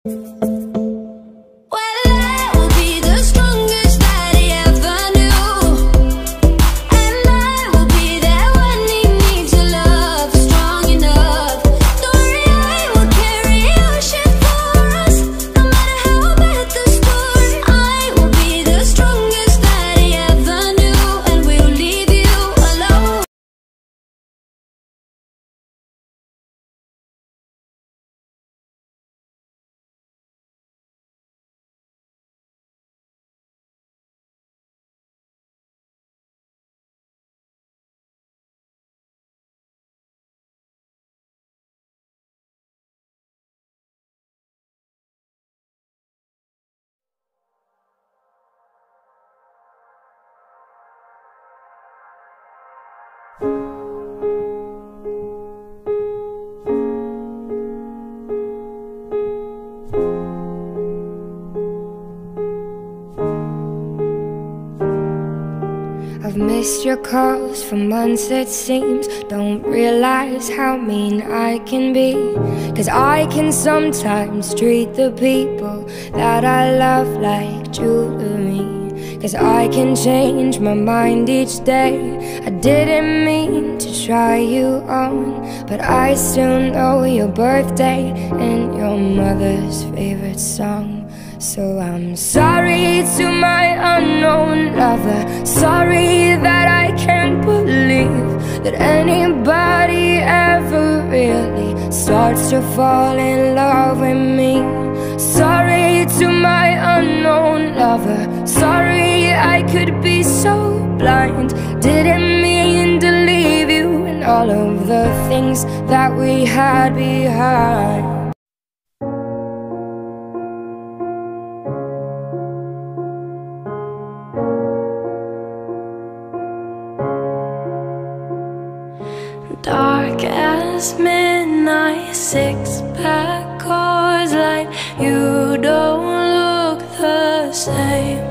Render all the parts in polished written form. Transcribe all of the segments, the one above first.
I've missed your calls for months it seems. Don't realize how mean I can be, 'cause I can sometimes treat the people that I love like jewelry. 'Cause I can change my mind each day. I didn't mean to try you on, but I still know your birthday and your mother's favorite song. So I'm sorry to my unknown lover. Sorry that I can't believe that anybody ever really starts to fall in love with me. Sorry to my unknown lover. Sorry I could be so blind. Didn't mean to leave you and all of the things that we had behind. Dark as midnight, six-pack Coors Light. You don't look the same.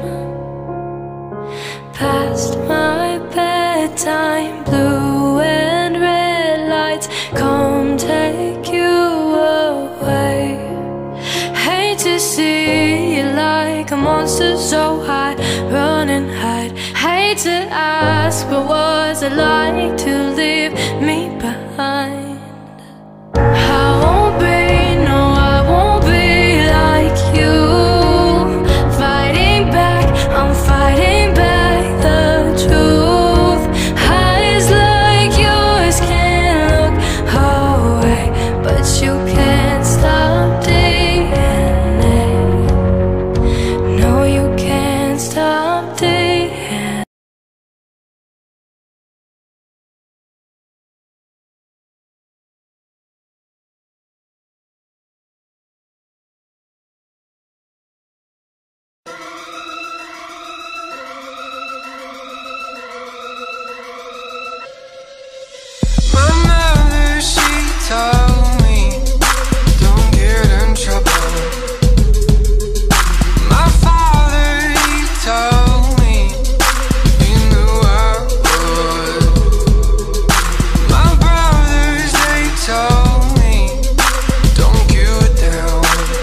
Past my bedtime, blue and red lights come take you away. Hate to see you like a monster so high, run and hide. Hate to ask, but what's it like to leave me behind? I won't be, no, I won't be like you. Fighting back, I'm fighting back the truth. Eyes like yours can't look away, but you can't stop DNA. No, you can't stop DNA. My mother, she told me, don't get in trouble. My father, he told me, he knew I would. My brothers, they told me, don't give it down.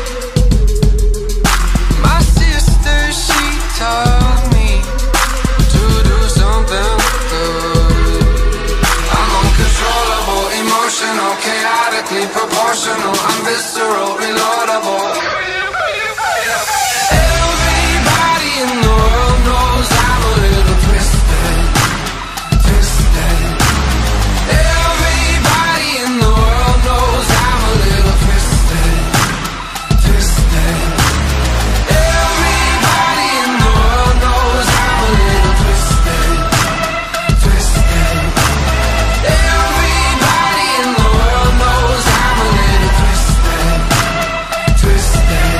My sister, she told me to do something good. I'm uncontrollable, emotional, chaotically proportional. I'm visceral, reloadable. Everybody in the world knows I'm a little twisted, twisted. Everybody in the world knows I'm a little twisted, twisted. Everybody in the world knows I'm a little twisted, twisted. Everybody in the world knows I'm a little twisted, twisted.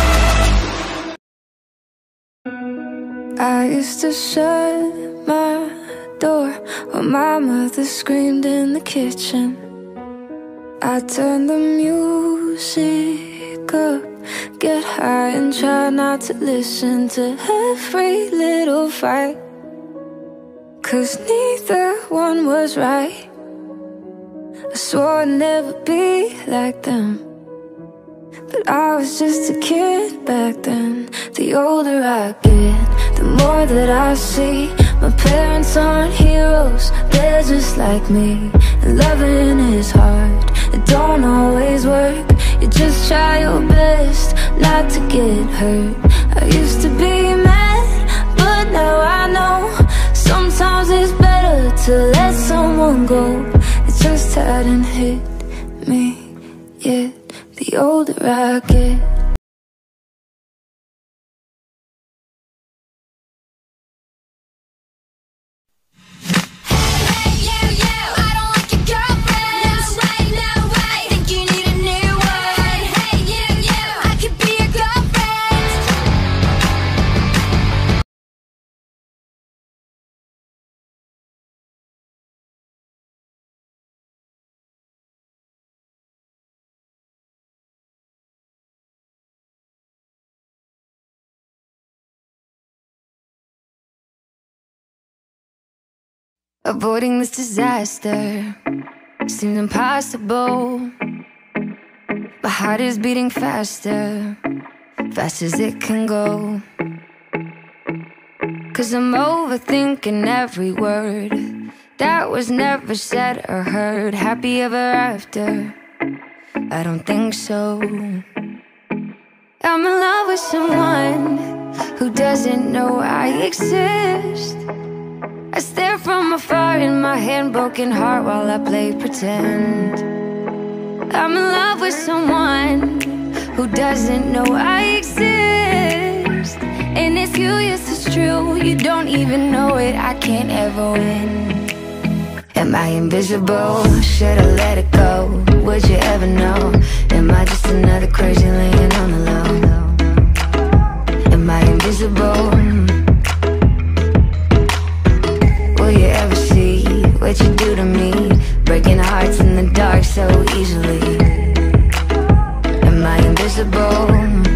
I used to shut my door while my mother screamed in the kitchen. I turned the music up, get high and try not to listen to every little fight, 'cause neither one was right. I swore I'd never be like them. but I was just a kid back then. The older I get, the more that I see my parents aren't heroes, they're just like me. And loving is hard, it don't always work. You just try your best not to get hurt. I used to be mad, but now I know sometimes it's better to let someone go. It just hadn't hit me yet, the older I get. Avoiding this disaster seems impossible. My heart is beating faster, fast as it can go. 'Cause I'm overthinking every word that was never said or heard. Happy ever after? I don't think so. I'm in love with someone who doesn't know I exist. I stare from afar in my hand-broken heart while I play pretend. I'm in love with someone who doesn't know I exist. And if you, yes, it's true, you don't even know it, I can't ever win. Am I invisible? Should I let it go? Would you ever know? Am I just another crazy laying on the low? Am I invisible? Will you ever see what you do to me? Breaking hearts in the dark so easily. Am I invisible?